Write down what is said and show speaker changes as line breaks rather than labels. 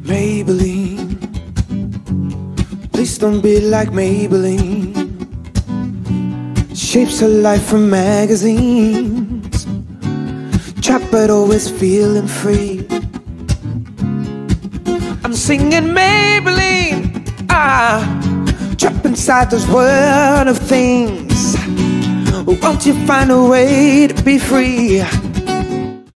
Maybelline, please don't be like Maybelline. Shapes of life from magazines, trapped but always feeling free. I'm singing Maybelline, trapped inside this world of things. Won't you find a way to be free?